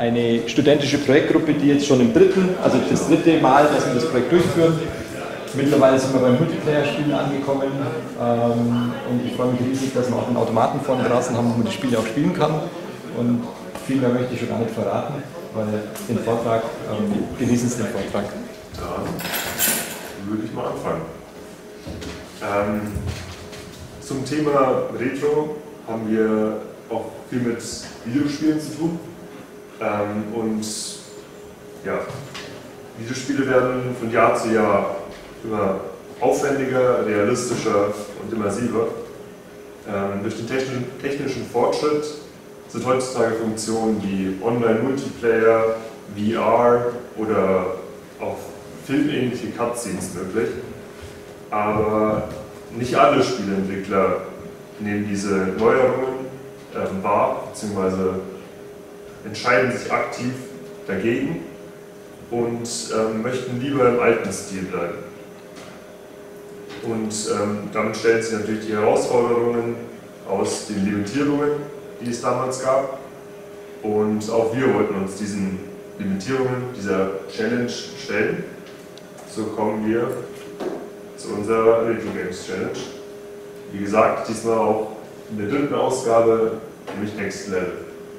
eine studentische Projektgruppe, die jetzt schon also das dritte Mal, dass wir das Projekt durchführen. Mittlerweile sind wir beim Multiplayer-Spielen angekommen und ich freue mich riesig, dass wir auch einen Automaten vorne draußen haben, wo man die Spiele auch spielen kann. Und viel mehr möchte ich schon gar nicht verraten, weil den Vortrag, genießen Sie den Vortrag. Dann würde ich mal anfangen. Zum Thema Retro haben wir auch viel mit Videospielen zu tun. Und ja, Videospiele werden von Jahr zu Jahr immer aufwendiger, realistischer und immersiver. Durch den technischen Fortschritt sind heutzutage Funktionen wie Online-Multiplayer, VR oder auch filmähnliche Cutscenes möglich. Aber nicht alle Spieleentwickler nehmen diese Neuerungen wahr, beziehungsweise entscheiden sich aktiv dagegen und möchten lieber im alten Stil bleiben. Und damit stellen sich natürlich die Herausforderungen aus den Limitierungen, die es damals gab. Und auch wir wollten uns diesen Limitierungen, dieser Challenge stellen. So kommen wir zu unserer Retro Games Challenge. Wie gesagt, diesmal auch in der dritten Ausgabe, nämlich Next Level.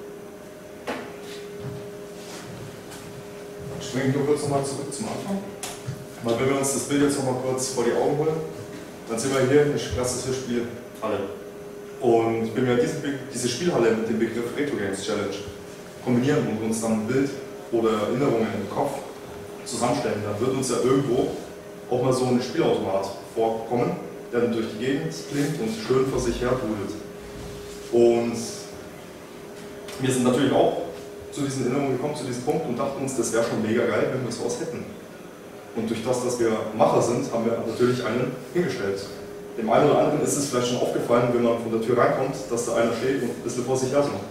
Springen wir kurz nochmal zurück zum Anfang. Mal, wenn wir uns das Bild jetzt nochmal kurz vor die Augen holen, dann sind wir hier in der klassische Spielhalle. Und wenn wir diese Spielhalle mit dem Begriff Retro Games Challenge kombinieren und uns dann ein Bild oder Erinnerungen im Kopf zusammenstellen, dann wird uns ja irgendwo auch mal so ein Spielautomat vorkommen, der dann durch die Gegend klingt und schön vor sich her trudelt. Und wir sind natürlich auch zu diesen Erinnerungen gekommen, zu diesem Punkt und dachten uns, das wäre schon mega geil, wenn wir sowas hätten. Und durch das, dass wir Macher sind, haben wir natürlich einen hingestellt. Dem einen oder anderen ist es vielleicht schon aufgefallen, wenn man von der Tür reinkommt, dass da einer steht und ein bisschen vor sich her macht.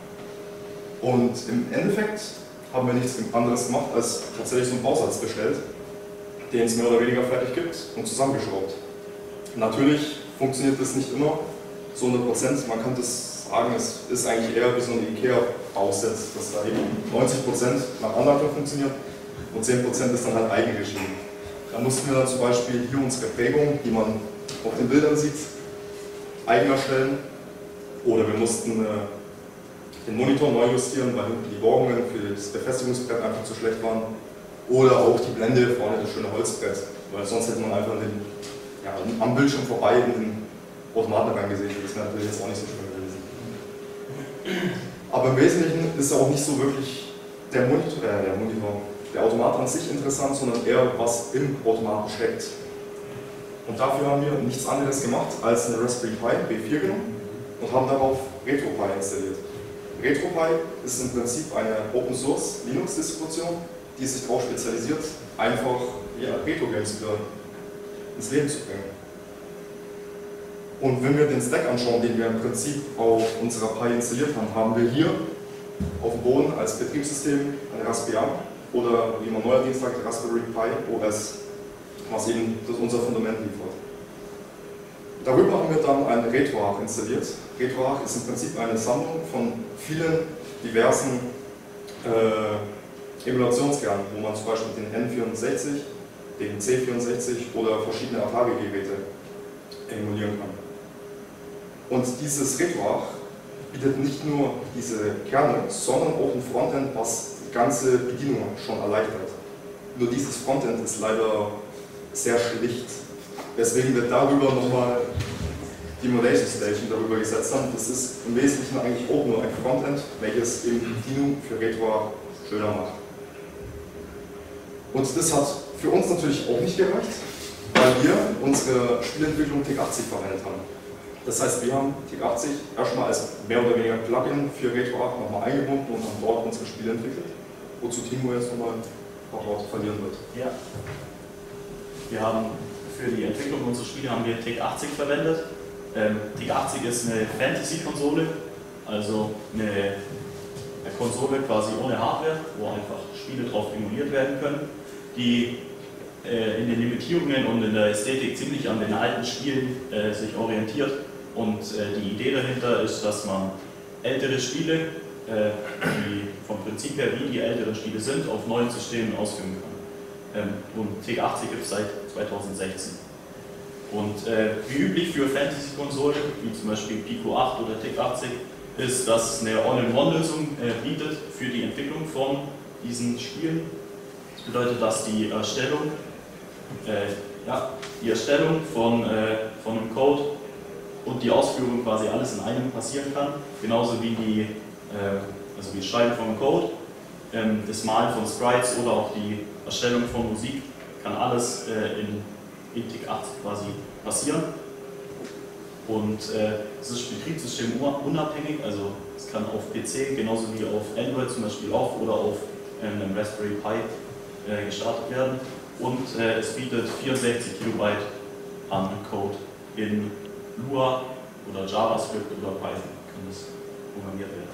Und im Endeffekt haben wir nichts anderes gemacht, als tatsächlich so einen Bausatz bestellt, den es mehr oder weniger fertig gibt und zusammengeschraubt. Natürlich funktioniert das nicht immer zu 100%. Man kann das sagen, es ist eigentlich eher wie so ein IKEA-Bausatz, dass da eben 90% nach Anleitung funktioniert und 10% ist dann halt Eigenregie. Da mussten wir dann zum Beispiel hier unsere Prägung, die man auf den Bildern sieht, eigen erstellen. Oder wir mussten den Monitor neu justieren, weil hinten die Bohrungen für das Befestigungsbrett einfach zu schlecht waren. Oder auch die Blende vorne das schöne Holzbrett, weil sonst hätte man einfach am Bildschirm vorbei in den Automaten reingesehen. Das wäre natürlich jetzt auch nicht so schön gewesen. Aber im Wesentlichen ist auch nicht so wirklich der Automat an sich interessant, sondern eher was im Automaten steckt. Und dafür haben wir nichts anderes gemacht als eine Raspberry Pi B4 genommen und haben darauf RetroPie installiert. RetroPie ist im Prinzip eine Open Source Linux Distribution, die sich darauf spezialisiert, einfach Retro Games ins Leben zu bringen. Und wenn wir den Stack anschauen, den wir im Prinzip auf unserer Pi installiert haben, haben wir hier auf dem Boden als Betriebssystem eine Raspbian oder wie man neuerdings sagt, Raspberry Pi OS, was eben unser Fundament liefert. Darüber haben wir dann ein RetroArch installiert. RetroArch ist im Prinzip eine Sammlung von vielen diversen Emulationskernen, wo man zum Beispiel den N64, den C64 oder verschiedene Atari-Geräte emulieren kann. Und dieses RetroArch bietet nicht nur diese Kerne, sondern auch ein Frontend, was die ganze Bedienung schon erleichtert. Nur dieses Frontend ist leider sehr schlicht, weswegen wir darüber nochmal die Emulation Station darüber gesetzt haben. Das ist im Wesentlichen eigentlich auch nur ein Frontend, welches eben die Bedienung für RetroArch schöner macht. Und das hat für uns natürlich auch nicht gereicht, weil wir unsere Spielentwicklung TIC80 verwendet haben. Das heißt, wir haben TIC80 erstmal als mehr oder weniger Plugin für RetroArch nochmal eingebunden und haben dort unsere Spiele entwickelt, wozu Timo jetzt nochmal ein paar Worte verlieren wird. Ja. Wir haben für die Entwicklung unserer Spiele haben wir TIC80 verwendet. TIC80 ist eine Fantasy-Konsole, also eine Konsole quasi ohne Hardware, wo einfach Spiele drauf emuliert werden können, die in den Limitierungen und in der Ästhetik ziemlich an den alten Spielen sich orientiert. Und die Idee dahinter ist, dass man ältere Spiele die vom Prinzip her, wie die älteren Spiele sind, auf neuen Systemen ausführen kann. Und TIG 80 gibt es seit 2016. Und wie üblich für Fantasy-Konsolen, wie zum Beispiel Pico 8 oder TIG 80, ist, dass es eine All-in-One-Lösung bietet für die Entwicklung von diesen Spielen. Das bedeutet, dass die Erstellung von einem Code und die Ausführung quasi alles in einem passieren kann, genauso wie also das Schreiben von Code, das Malen von Sprites oder auch die Erstellung von Musik kann alles in TIG 80 quasi passieren. Und es ist Betriebssystem unabhängig, also es kann auf PC genauso wie auf Android zum Beispiel auch oder auf einem Raspberry Pi gestartet werden. Und es bietet 64 Kilobyte an Code in Lua oder JavaScript oder Python kann das programmiert werden.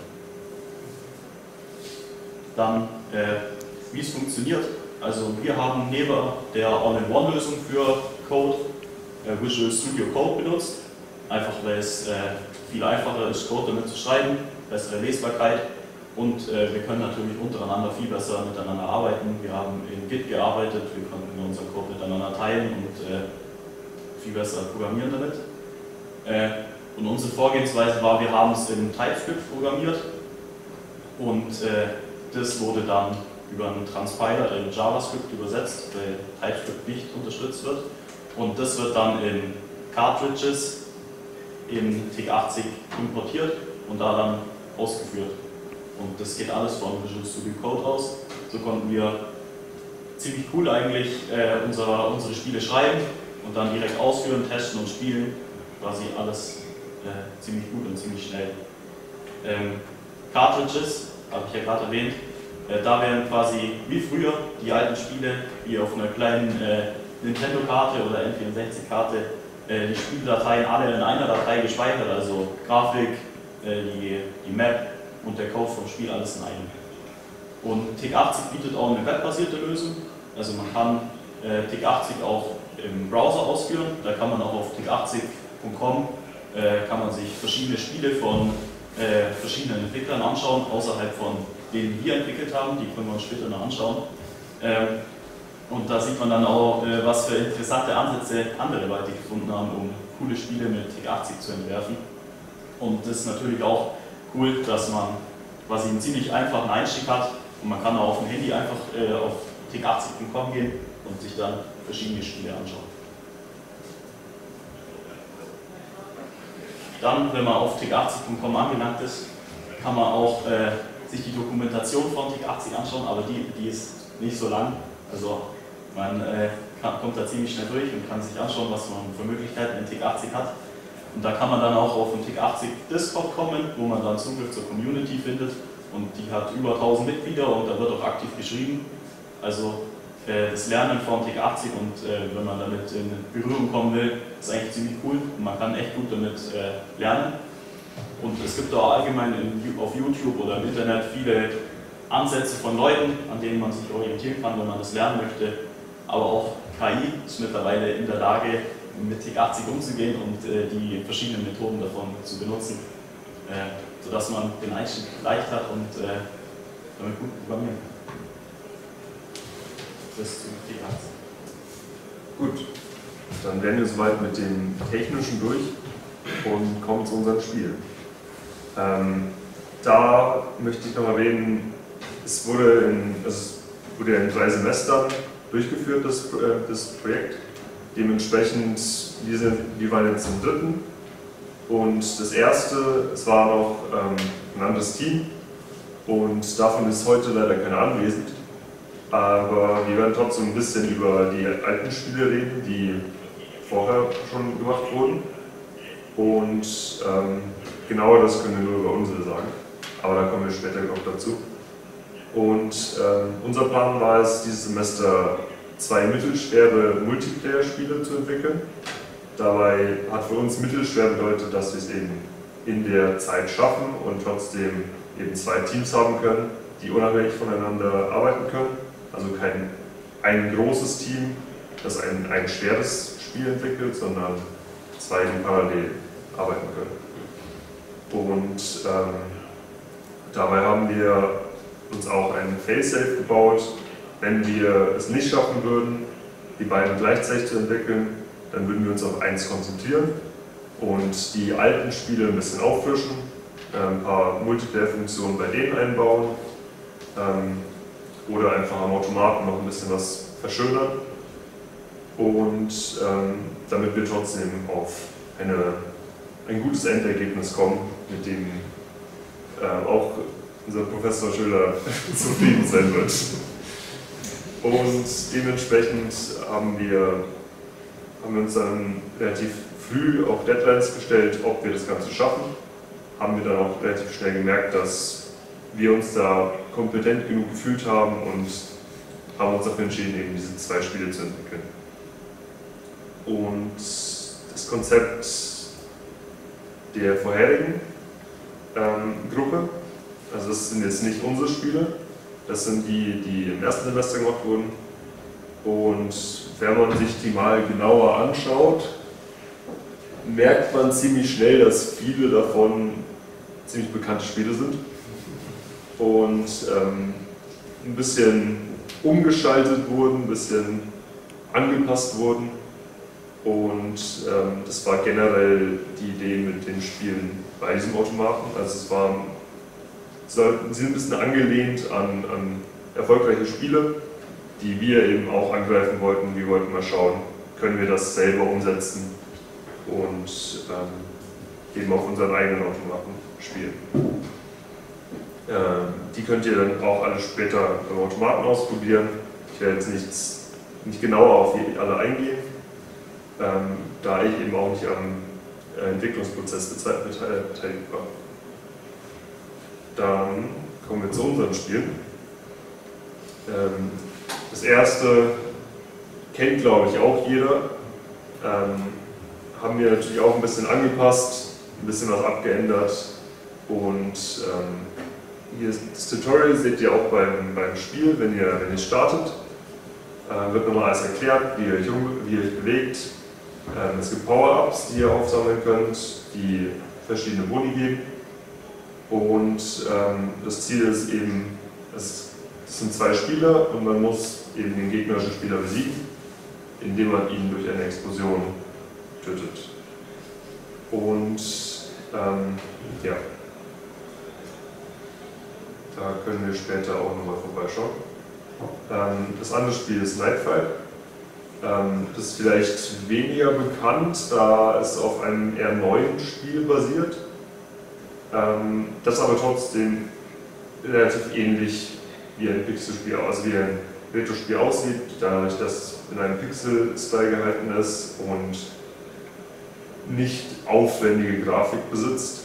Dann, wie es funktioniert. Also wir haben neben der All-in-One-Lösung für Code Visual Studio Code benutzt, einfach weil es viel einfacher ist, Code damit zu schreiben, bessere Lesbarkeit und wir können natürlich untereinander viel besser miteinander arbeiten. Wir haben in Git gearbeitet, wir konnten unseren Code miteinander teilen und viel besser programmieren damit. Und unsere Vorgehensweise war, wir haben es in TypeScript programmiert und das wurde dann über einen Transpiler in JavaScript übersetzt, weil TypeScript nicht unterstützt wird. Und das wird dann in Cartridges in TIG 80 importiert und da dann ausgeführt. Und das geht alles von Visual Studio Code aus. So konnten wir ziemlich cool eigentlich unsere Spiele schreiben und dann direkt ausführen, testen und spielen. Quasi alles ziemlich gut und ziemlich schnell. Cartridges, habe ich ja gerade erwähnt, da werden quasi wie früher die alten Spiele, wie auf einer kleinen Nintendo-Karte oder N64-Karte, die Spieldateien alle in einer Datei gespeichert, also Grafik, die Map und der Code vom Spiel, alles in einem. Und TIG 80 bietet auch eine webbasierte Lösung, also man kann TIG 80 auch im Browser ausführen, da kann man auch auf tig80.com kann man sich verschiedene Spiele von verschiedenen Entwicklern anschauen, außerhalb von denen wir entwickelt haben, die können wir uns später noch anschauen. Und da sieht man dann auch, was für interessante Ansätze andere Leute gefunden haben, um coole Spiele mit TIG 80 zu entwerfen. Und das ist natürlich auch cool, dass man quasi einen ziemlich einfachen Einstieg hat und man kann auch auf dem Handy einfach auf tig80.com gehen und sich dann verschiedene Spiele anschauen. Dann, wenn man auf tig80.com angelangt ist, kann man auch sich die Dokumentation von TIG 80 anschauen, aber die ist nicht so lang. Also man kommt da ziemlich schnell durch und kann sich anschauen, was man für Möglichkeiten in TIG 80 hat. Und da kann man dann auch auf den TIG 80 Discord kommen, wo man dann Zugriff zur Community findet. Und die hat über 1000 Mitglieder und da wird auch aktiv geschrieben. Also das Lernen von TIG 80 und wenn man damit in Berührung kommen will, ist eigentlich ziemlich cool und man kann echt gut damit lernen. Und es gibt auch allgemein auf YouTube oder im Internet viele Ansätze von Leuten, an denen man sich orientieren kann, wenn man das lernen möchte. Aber auch KI ist mittlerweile in der Lage, mit TIG 80 umzugehen und die verschiedenen Methoden davon zu benutzen, sodass man den Einstieg leicht hat und damit gut programmieren kann. Das zu TIG 80. Gut, dann wären wir soweit mit dem Technischen durch und kommen zu unserem Spiel. Da möchte ich noch erwähnen, es wurde in 3 Semestern durchgeführt, das Projekt. Dementsprechend, wir waren jetzt im 3. Und das erste, es war noch ein anderes Team und davon ist heute leider keiner anwesend. Aber wir werden trotzdem ein bisschen über die alten Spiele reden, die vorher schon gemacht wurden. Und genauer das können wir nur über unsere sagen, aber da kommen wir später noch dazu. Und unser Plan war es, dieses Semester 2 mittelschwere Multiplayer-Spiele zu entwickeln. Dabei hat für uns mittelschwer bedeutet, dass wir es eben in der Zeit schaffen und trotzdem eben 2 Teams haben können, die unabhängig voneinander arbeiten können. Also kein ein großes Team, das ein schweres Spiel entwickelt, sondern 2, die parallel arbeiten können. Und Dabei haben wir uns auch einen Failsafe gebaut. Wenn wir es nicht schaffen würden, die beiden gleichzeitig zu entwickeln, dann würden wir uns auf eins konzentrieren und die alten Spiele ein bisschen auffrischen, ein paar Multiplayer-Funktionen bei denen einbauen oder einfach am Automaten noch ein bisschen was verschönern und damit wir trotzdem auf ein gutes Endergebnis kommen, mit dem auch unser Professor Schöler zufrieden sein wird. Und dementsprechend haben wir uns dann relativ früh auch Deadlines gestellt, ob wir das Ganze schaffen. Haben wir dann auch relativ schnell gemerkt, dass wir uns da kompetent genug gefühlt haben und haben uns dafür entschieden, eben diese 2 Spiele zu entwickeln. Und das Konzept der vorherigen Gruppe, also das sind jetzt nicht unsere Spiele, das sind die im ersten Semester gemacht wurden. Und wenn man sich die mal genauer anschaut, merkt man ziemlich schnell, dass viele davon ziemlich bekannte Spiele sind. Und ein bisschen umgeschaltet wurden, ein bisschen angepasst wurden. Und das war generell die Idee mit den Spielen bei diesem Automaten. Also sie sind ein bisschen angelehnt an erfolgreiche Spiele, die wir eben auch angreifen wollten. Wir wollten mal schauen, können wir das selber umsetzen und eben auf unseren eigenen Automaten spielen. Die könnt ihr dann auch alle später beim Automaten ausprobieren. Ich werde jetzt nicht genauer auf alle eingehen, da ich eben auch nicht am Entwicklungsprozess beteiligt war. Dann kommen wir zu unseren Spielen. Das erste kennt, glaube ich, auch jeder. Haben wir natürlich auch ein bisschen angepasst, ein bisschen was abgeändert. Und hier ist das Tutorial, seht ihr auch beim Spiel, wenn ihr startet. Wird nochmal alles erklärt, wie ihr euch bewegt. Es gibt Power-Ups, die ihr aufsammeln könnt, die verschiedene Boni geben. Und das Ziel ist eben, es sind 2 Spieler und man muss eben den gegnerischen Spieler besiegen, indem man ihn durch eine Explosion tötet. Und ja, da können wir später auch nochmal vorbeischauen. Das andere Spiel ist Nightfight. Das ist vielleicht weniger bekannt, da es auf einem eher neuen Spiel basiert. Das aber trotzdem relativ ähnlich wie ein Pixelspiel, also wie ein Retro-Spiel aussieht, dadurch, dass es in einem Pixel-Style gehalten ist und nicht aufwendige Grafik besitzt.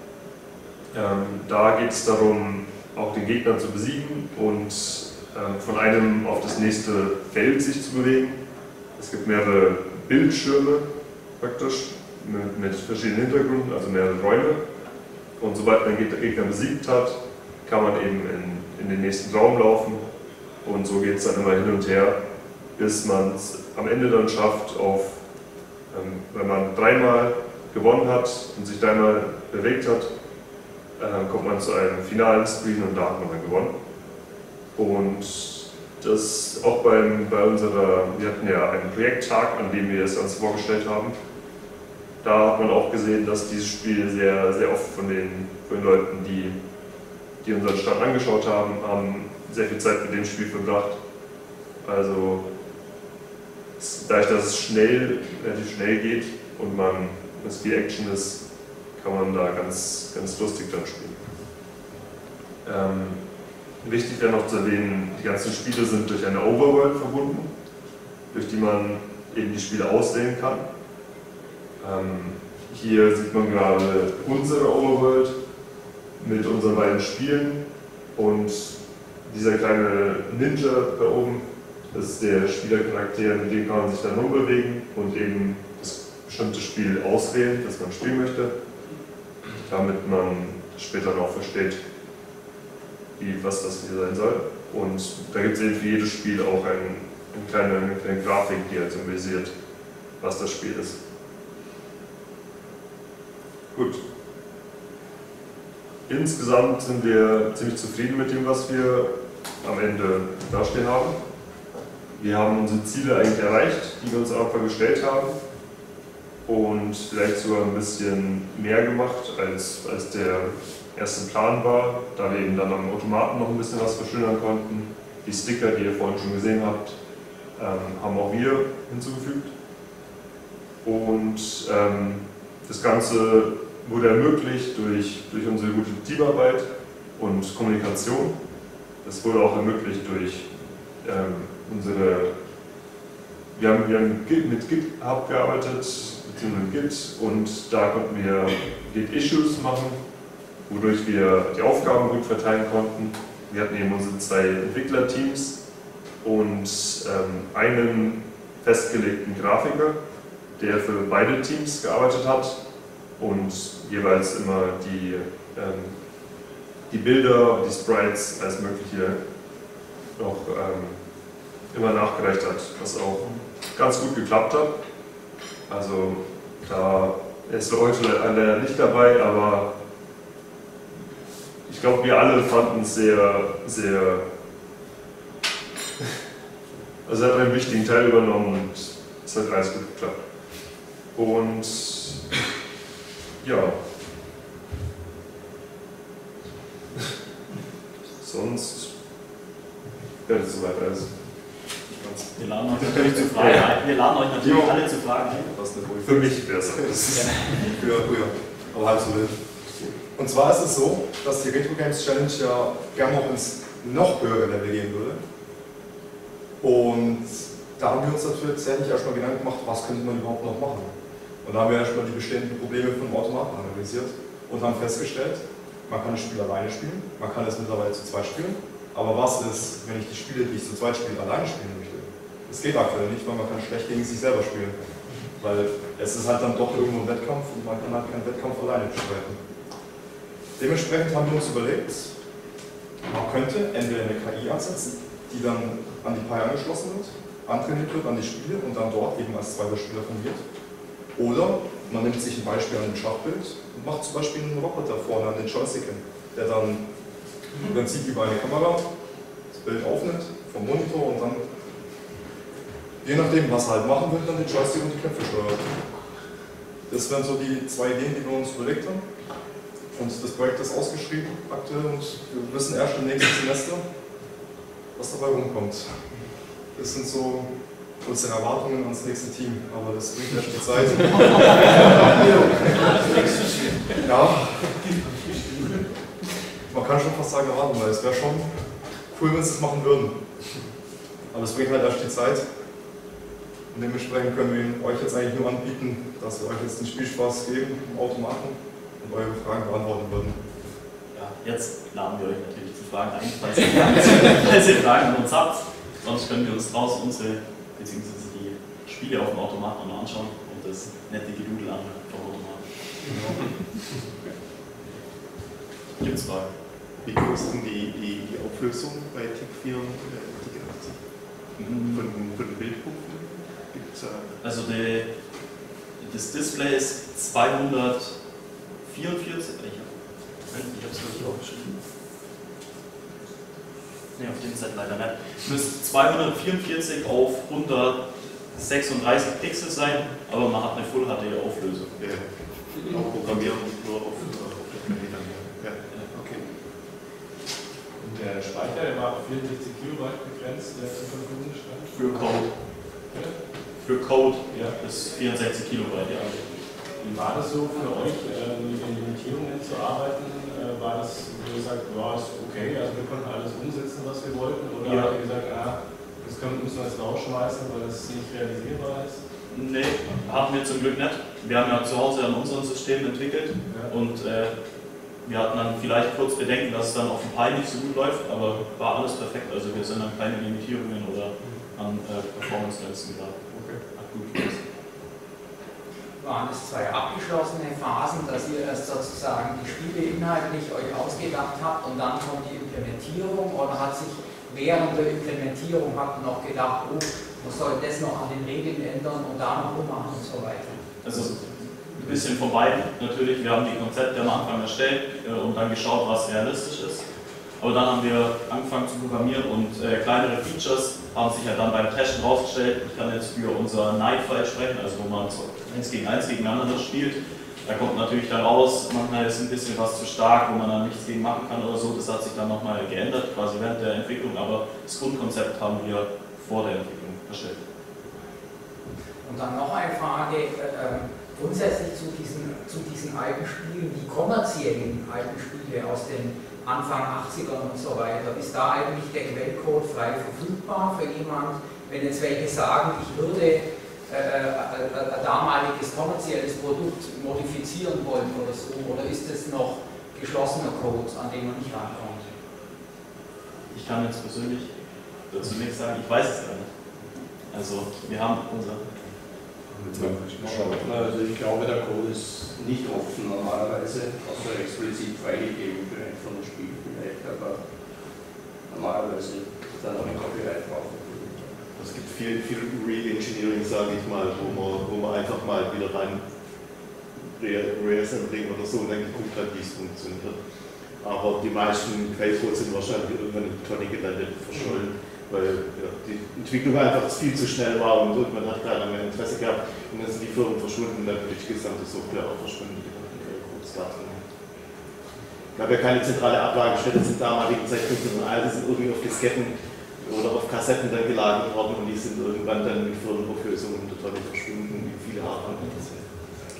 Da geht es darum, auch den Gegner zu besiegen und von einem auf das nächste Feld sich zu bewegen. Es gibt mehrere Bildschirme praktisch mit verschiedenen Hintergründen, also mehrere Räume. Und sobald man den Gegner besiegt hat, kann man eben in den nächsten Raum laufen. Und so geht es dann immer hin und her, bis man es am Ende dann schafft, wenn man 3-mal gewonnen hat und sich 3-mal bewegt hat, kommt man zu einem finalen Screen und da hat man dann gewonnen. Und das auch wir hatten ja einen Projekttag, an dem wir das Ganze vorgestellt haben. Da hat man auch gesehen, dass dieses Spiel sehr, sehr oft von den Leuten, die unseren Stand angeschaut haben, sehr viel Zeit mit dem Spiel verbracht. Also dadurch, dass es relativ schnell geht und es viel Action ist, kann man da ganz, ganz lustig dann spielen. Wichtig wäre noch zu erwähnen, die ganzen Spiele sind durch eine Overworld verbunden, durch die man eben die Spiele auswählen kann. Hier sieht man gerade unsere Overworld mit unseren beiden Spielen und dieser kleine Ninja da oben, das ist der Spielercharakter, mit dem kann man sich dann rumbewegen und eben das bestimmte Spiel auswählen, das man spielen möchte, damit man später noch versteht, was das hier sein soll. Und da gibt es eben für jedes Spiel auch eine kleine Grafik, die halt symbolisiert, was das Spiel ist. Gut. insgesamt sind wir ziemlich zufrieden mit dem, was wir am Ende dastehen haben. Wir haben unsere Ziele eigentlich erreicht, die wir uns am Anfang gestellt haben. Und vielleicht sogar ein bisschen mehr gemacht, als der erste Plan war, da wir eben dann am Automaten noch ein bisschen was verschönern konnten. Die Sticker, die ihr vorhin schon gesehen habt, haben auch wir hinzugefügt. Und das Ganze wurde ermöglicht durch unsere gute Teamarbeit und Kommunikation. Das wurde auch ermöglicht durch wir haben mit GitHub gearbeitet, beziehungsweise Git, und da konnten wir Git-Issues machen, wodurch wir die Aufgaben gut verteilen konnten. Wir hatten eben unsere 2 Entwicklerteams und einen festgelegten Grafiker, der für beide Teams gearbeitet hat und jeweils immer die Bilder, die Sprites, alles Mögliche noch immer nachgereicht hat, was auch ganz gut geklappt hat. Also da ist heute leider nicht dabei, aber ich glaube, wir alle fanden es sehr, sehr. Also er hat einen wichtigen Teil übernommen und es hat alles gut geklappt. Und ja. Sonst wäre das soweit alles. Wir laden euch natürlich zu Fragen ein. Wir laden euch natürlich alle zu Fragen ein. Für mich wäre es alles. Früher. Aber halb so wild. Und zwar ist es so, dass die Retro Games Challenge ja gerne noch ins noch höhere Level gehen würde. Und da haben wir uns natürlich erstmal Gedanken gemacht, was könnte man überhaupt noch machen. Und da haben wir erstmal die bestehenden Probleme von Automaten analysiert und haben festgestellt, man kann das Spiel alleine spielen, man kann es mittlerweile zu zweit spielen, aber was ist, wenn ich die Spiele, die ich zu zweit spiele, alleine spielen möchte? Das geht aktuell nicht, weil man kann schlecht gegen sich selber spielen. Weil es ist halt dann doch irgendwo ein Wettkampf und man kann halt keinen Wettkampf alleine bestreiten. Dementsprechend haben wir uns überlegt, man könnte entweder eine KI ansetzen, die dann an die Pi angeschlossen wird, antrainiert wird an die Spiele und dann dort eben als zweiter Spieler fungiert. Oder man nimmt sich ein Beispiel an dem Schachbild und macht zum Beispiel einen Roboter vorne an den Joystick hin, der dann im Prinzip über eine Kamera das Bild aufnimmt vom Monitor und dann, je nachdem was er halt machen will, dann den Joystick und die Knöpfe steuert. Das wären so die 2 Ideen, die wir uns überlegt haben. Und das Projekt ist ausgeschrieben aktuell und wir wissen erst im nächsten Semester, was dabei rumkommt. Das sind so unsere Erwartungen ans nächste Team, aber das bringt erst die Zeit. Ja, man kann schon fast sagen erwarten, weil es wäre schon cool, wenn sie es machen würden. Aber es bringt halt erst die Zeit. Und dementsprechend können wir euch jetzt eigentlich nur anbieten, dass wir euch jetzt den Spielspaß geben im Automaten und eure Fragen beantworten würden. Ja, jetzt laden wir euch natürlich zu Fragen ein, falls ihr Fragen an uns habt. Sonst können wir uns draußen unsere, beziehungsweise die Spiele auf dem Automaten noch anschauen und das nette Gedudel an vom Automaten. Gibt's Fragen? Wie groß ist denn die Auflösung bei TIC 4 und TIC 80? Von den Bildpunkten? Also das Display ist 244, ich habe es glaube ich auch geschrieben. Ne, auf dem Set leider nicht. Es müsste 244 auf 136 Pixel sein, aber man hat eine Full HD Auflösung. Ja, auch programmieren nur auf Meter. Ja, okay. Und der Speicher, der war auf 64 Kilobyte begrenzt, der zur Verfügung stand? Für Code. Für Code, ja, das 64 Kilobyte, ja. Wie war das so für euch, mit den Limitierungen zu arbeiten? War das, wo ihr sagt, war es okay, also wir konnten alles umsetzen, was wir wollten? Oder habt ihr gesagt, das müssen wir jetzt rausschmeißen, weil das nicht realisierbar ist? Nee, hatten wir zum Glück nicht. Wir haben ja zu Hause an unserem System entwickelt und wir hatten dann vielleicht kurz Bedenken, dass es dann auf dem Pi nicht so gut läuft, aber war alles perfekt. Also wir sind an keine Limitierungen oder an Performance-Grenzen gehabt. Hat gut gepasst. Waren es 2 abgeschlossene Phasen, dass ihr erst sozusagen die Spiele inhaltlich euch ausgedacht habt und dann kommt die Implementierung, oder hat sich während der Implementierung habt ihr noch gedacht, oh, man soll das noch an den Regeln ändern und da noch rummachen und so weiter? Also ein bisschen von beiden natürlich. Wir haben die Konzepte am Anfang erstellt und dann geschaut, was realistisch ist. Aber dann haben wir angefangen zu programmieren und kleinere Features haben sich ja dann beim Testen rausgestellt. Ich kann jetzt für unser Night Fight sprechen, also wo man so 1 gegen 1 gegeneinander spielt. Da kommt natürlich dann raus, manchmal ist ein bisschen was zu stark, wo man dann nichts gegen machen kann oder so. Das hat sich dann nochmal geändert, quasi während der Entwicklung, aber das Grundkonzept haben wir vor der Entwicklung erstellt. Und dann noch eine Frage, grundsätzlich zu diesen alten Spielen, die kommerziellen alten Spiele aus den Anfang 80ern und so weiter, ist da eigentlich der Quellcode frei verfügbar für jemand, wenn jetzt welche sagen, ich würde ein damaliges kommerzielles Produkt modifizieren wollen oder so, oder ist es noch geschlossener Code, an dem man nicht rankommt? Ich kann jetzt persönlich dazu nichts sagen, ich weiß es gar nicht. Also wir haben unser... Also ich glaube, der Code ist nicht offen normalerweise, außer explizit freigegeben für ein von den Spielen vielleicht, aber normalerweise ist da noch ein Copyright drauf. Es gibt viel Re-Engineering, sage ich mal, wo man einfach mal wieder rein Reassembling oder so und dann geguckt hat, wie es funktioniert. Aber die meisten Quellcodes sind wahrscheinlich irgendwann in Tonic gelandet, verschollen, weil ja, die Entwicklung einfach viel zu schnell war und irgendwann hat keiner mehr Interesse gehabt und dann sind die Firmen verschwunden und dann wird die gesamte Software auch verschwunden, die ganzen Quellcodes da drin. Es gab ja keine zentrale Ablagestelle zum damaligen Zeitpunkt, sondern alle sind irgendwie auf Disketten oder auf Kassetten dann gelagert worden und die sind irgendwann dann mit Firmenauflösungen total verschwunden, wie viele Jahre lang das ist.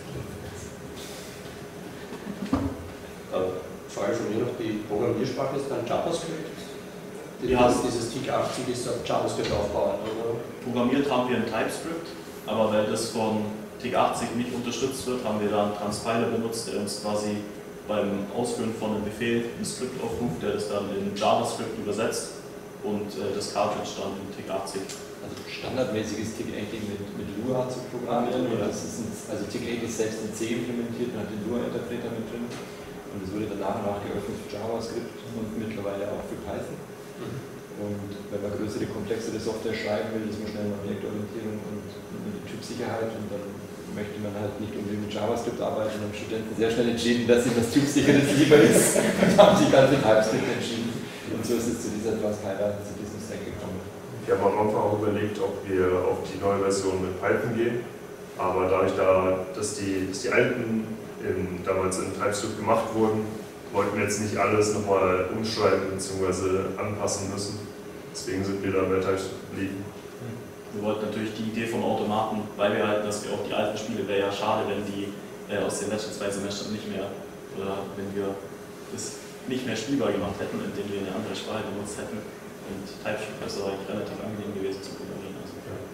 Frage von mir noch, die Programmiersprache ist dann JavaScript? Ja. Dieses TIC80 ist auf JavaScript aufbauend, oder? Programmiert haben wir in TypeScript, aber weil das von TIC80 nicht unterstützt wird, haben wir da einen Transpiler benutzt, der uns quasi beim Ausführen von einem Befehl ein Skript aufruft, der das dann in JavaScript übersetzt und das Cartridge dann in TIC80. Also standardmäßig ist TIC80 mit Lua zu programmieren. Ja. Also TIC80 ist selbst in C implementiert und hat den Lua-Interpreter mit drin. Und es wurde dann nach und nach geöffnet für JavaScript und mittlerweile auch für Python. Und wenn man größere, komplexere Software schreiben will, ist man schnell mal Objektorientierung und eine Typsicherheit und dann möchte man halt nicht unbedingt mit JavaScript arbeiten. Und haben Studenten sehr schnell entschieden, dass ihnen das Typsicheres lieber ist und haben sich dann für TypeScript entschieden. Und so ist es zu dieser Transpiler, zu diesem Stack gekommen. Wir haben am Anfang auch überlegt, ob wir auf die neue Version mit Python gehen, aber dadurch, dass die alten damals in TypeScript gemacht wurden, wollten wir jetzt nicht alles nochmal umschreiben bzw. anpassen müssen. Deswegen sind wir da bei TypeScript geblieben. Wir wollten natürlich die Idee vom Automaten beibehalten, dass wir auch die alten Spiele, wäre ja schade, wenn die aus den letzten 2 Semestern nicht mehr, oder wenn wir das nicht mehr spielbar gemacht hätten, indem wir eine andere Sprache benutzt hätten. Und TypeScript ist aber eigentlich relativ angenehm gewesen zu programmieren. Also.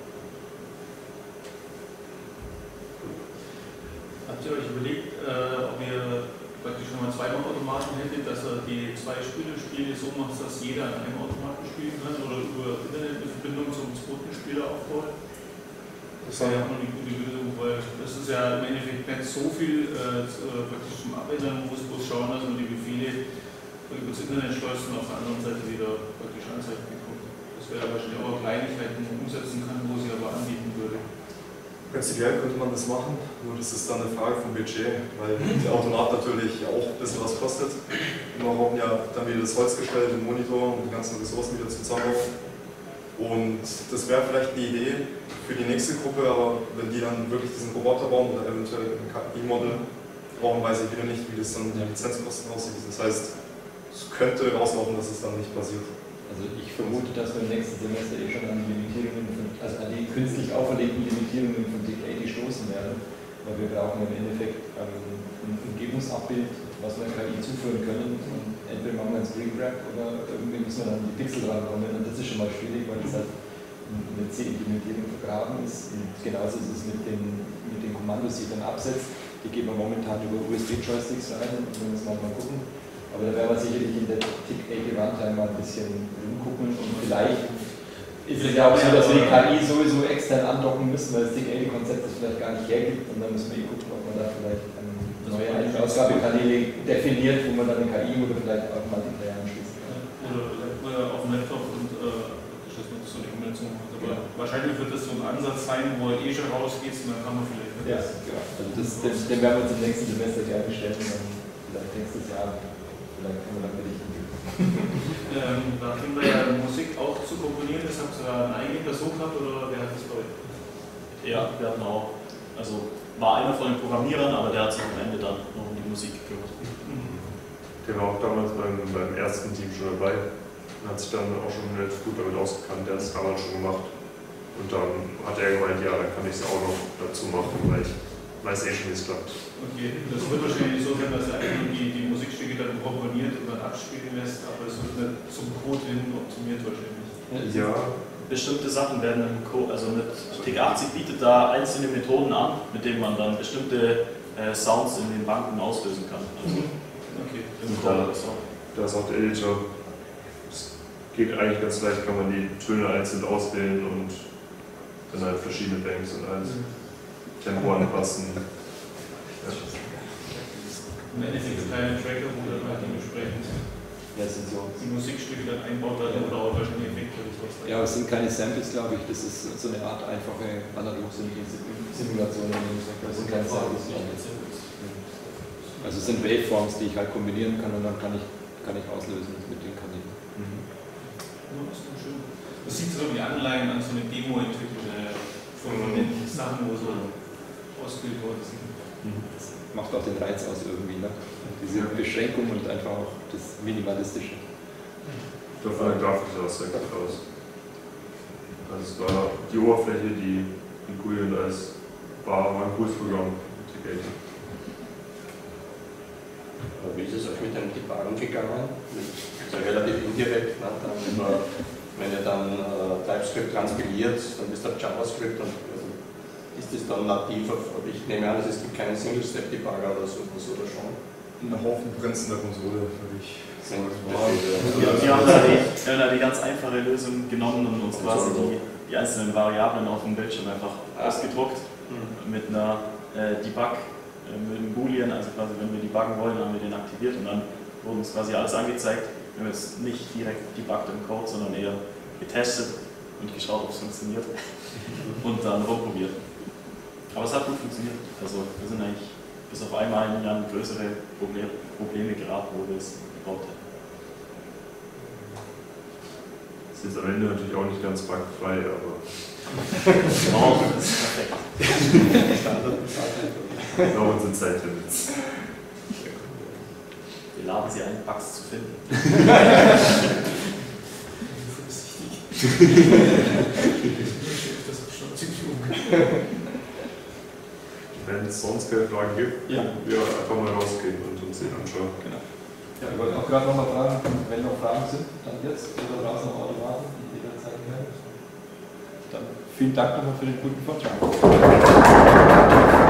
Habt ihr euch überlegt, ob ihr praktisch schon mal zweimal Automaten hättet, dass ihr die 2 Spiele so macht, dass jeder an einem Automaten spielen kann oder über Internetverbindung zum zweiten Spieler aufbaut? Das wäre ja auch noch eine gute Lösung, weil das ist ja im Endeffekt nicht so viel praktisch zum Abändern, man muss bloß schauen, dass man die Befehle über das Internet steuert und auf der anderen Seite wieder praktisch anzeigen bekommt. Das wäre wahrscheinlich auch Kleinigkeiten, die man umsetzen kann, wo sie aber anbieten würde. Prinzipiell könnte man das machen, nur das ist dann eine Frage vom Budget, weil der Automat natürlich auch ein bisschen was kostet. Wir brauchen ja dann wieder das Holzgestell, den Monitor und die ganzen Ressourcen wieder zusammenbauen. Und das wäre vielleicht eine Idee für die nächste Gruppe, aber wenn die dann wirklich diesen Roboter bauen oder eventuell ein KI-Model brauchen, weiß ich wieder nicht, wie das dann die Lizenzkosten aussieht. Das heißt, es könnte rauslaufen, dass es dann nicht passiert. Also ich vermute, dass wir im nächsten Semester schon an die Limitierungen, also an die künstlich auferlegten Limitierungen von TIC80 stoßen werden, weil wir brauchen im Endeffekt ein Umgebungsabbild, was wir KI zuführen können. Und entweder machen wir ein Screen Grab oder irgendwie müssen wir dann die Pixel rankommen und das ist schon mal schwierig, weil das halt eine C-Implementierung vergraben ist. Und genauso ist es mit den Kommandos, die ich dann absetzt. Die geben wir momentan über USB-Joysticks rein und wir müssen mal gucken. Aber da werden wir sicherlich in der TIC80 Runtime mal ein bisschen rumgucken und vielleicht ist es ja auch so, dass wir die KI sowieso extern andocken müssen, weil das TIC80-Konzept das vielleicht gar nicht hergibt und dann müssen wir gucken, ob man da vielleicht neue Ausgabekanäle definiert, wo man dann eine KI oder vielleicht auch Multiplayer anschließen kann. Oder auf dem Laptop und das man so eine Kombination macht. Aber wahrscheinlich wird das so ein Ansatz sein, wo er schon rausgeht und dann kann man vielleicht mit Ja, genau. Also den werden wir uns im nächsten Semester gerne stellen und dann vielleicht nächstes Jahr, vielleicht können wir dann berichten. Da kriegen wir ja Musik auch zu komponieren, das habt ihr eine eigene Person gehabt oder wer hat das bei euch? Ja, wir hatten auch, also war einer von den Programmierern, aber der hat sich am Ende dann noch um die Musik gekümmert. Der war auch damals beim ersten Team schon dabei und hat sich dann auch schon relativ gut damit ausgekannt, der hat es damals schon gemacht. Und dann hat er gemeint, ja, dann kann ich es auch noch dazu machen, weil ich weiß schon, wie es klappt. Okay, das wird wahrscheinlich so sein, dass er einfach die Musikstücke dann komponiert und dann abspielen lässt, aber es wird nicht zum Code hin optimiert wahrscheinlich. Ja. Bestimmte Sachen werden im Code, also mit TIG80 bietet da einzelne Methoden an, mit denen man dann bestimmte Sounds in den Banken auslösen kann. Also, okay, da ist auch der Editor. Es geht eigentlich ganz leicht, kann man die Töne einzeln auswählen und dann halt verschiedene Banks und alles. Tempo anpassen. Ja. Im Endeffekt kleine Tracker, wo dann halt dementsprechend die Musikstücke dann einbaut oder auch wahrscheinlich Effekte oder sowas. Ja, aber es sind keine Samples, glaube ich, das ist so eine Art einfache Analog-Simulation. Das sind keine Samples. Also es sind Waveforms, die ich halt kombinieren kann und dann kann ich auslösen mit den Kanälen. Ja, das ist ganz schön. Das sieht so wie Anleihen an so eine Demo entwickelt von den Sachen, wo so ausgebildet worden sind. Das macht auch den Reiz aus irgendwie, ne? Diese Beschränkung und einfach auch das Minimalistische. Da von der Grafik aus sehr gut aus. Also es war die Oberfläche, die GUI und alles war ein cooles Programm. Wie ist es euch mit dem Debuggen gegangen? Das ist ja relativ indirekt. Ne? Wenn ihr dann TypeScript transpiliert, dann ist das JavaScript und ist das dann nativ? Ich nehme an, es gibt keinen Single-Step-Debugger oder sowas oder schon? Ein Haufen Grenzen der Konsole, würde ich sagen. Wir haben da die ganz einfache Lösung genommen und uns quasi die einzelnen Variablen auf dem Bildschirm einfach ausgedruckt mit einer Debug, mit einem Boolean, also quasi wenn wir debuggen wollen, haben wir den aktiviert und dann wurde uns quasi alles angezeigt. Wir haben jetzt nicht direkt debuggt im Code, sondern eher getestet und geschaut, ob es funktioniert und dann rumprobiert. Aber es hat gut funktioniert. Also wir sind eigentlich bis auf einmal in größere Probleme geraten, wo wir es gebaut hätten. Das ist jetzt am Ende natürlich auch nicht ganz bugfrei, aber. Oh, das ist perfekt. Genau unsere Zeitlimits. Wir laden sie ein, Bugs zu finden. Das ist schon ziemlich umgekehrt. Wenn es sonst keine Fragen gibt, Ja. wir einfach mal rausgehen und uns den anschauen. Genau. Ja, ich wollte auch gerade nochmal fragen, wenn noch Fragen sind, dann jetzt oder draußen am Automaten, die jederzeit werden. Dann vielen Dank nochmal für den guten Vortrag.